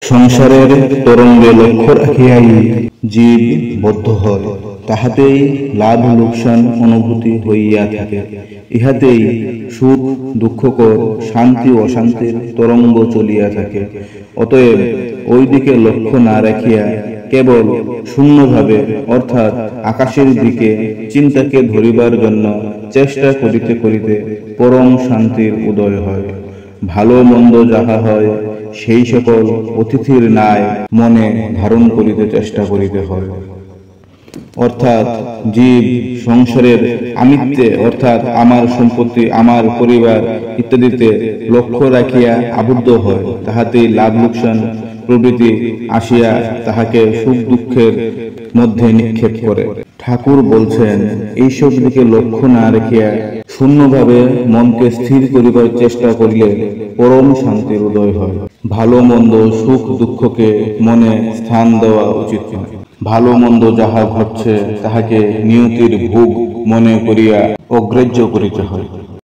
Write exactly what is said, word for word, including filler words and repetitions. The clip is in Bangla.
সংসারের তরঙ্গে লক্ষ্য রাখিয়াই জীব বদ্ধ হয়, তাহাতেই লাভ লোকসান অনুভূতি হইয়া থাকে। ইহাতেই সুখ দুঃখকর, শান্তি অশান্তির তরঙ্গ চলিয়া থাকে। অতএব ওই দিকে লক্ষ্য না রাখিয়া কেবল শূন্যভাবে অর্থাৎ আকাশের দিকে চিন্তাকে ধরিবার জন্য চেষ্টা করিতে করিতে পরম শান্তির উদয় হয়। ভালো মন্দ যাহা হয় সেই সকল অতিথির ন্যায় মনে ধারণ করিতে চেষ্টা করিতে হয়। অর্থাৎ জীব সংসারের আমিত্বে অর্থাৎ আমার সম্পত্তি, আমার পরিবার ইত্যাদিতে লক্ষ্য রাখিয়া আবদ্ধ হয়, তাহাতেই লাভ লোকসান প্রভৃতি আসিয়া তাহাকে সুখ দুঃখের মধ্যে নিক্ষেপ করে। ঠাকুর বলছেন, এইসব দিকে লক্ষ্য না রাখিয়া শূন্যভাবে মনকে স্থির করিবার চেষ্টা করিলে পরম শান্তির উদয় হয়। ভালো মন্দ সুখ দুঃখকে মনে স্থান দেওয়া উচিত নয়। ভালো মন্দ যাহা ঘটছে তাহাকে নিয়তির ভোগ মনে করিয়া অগ্রাহ্য করিতে হয়।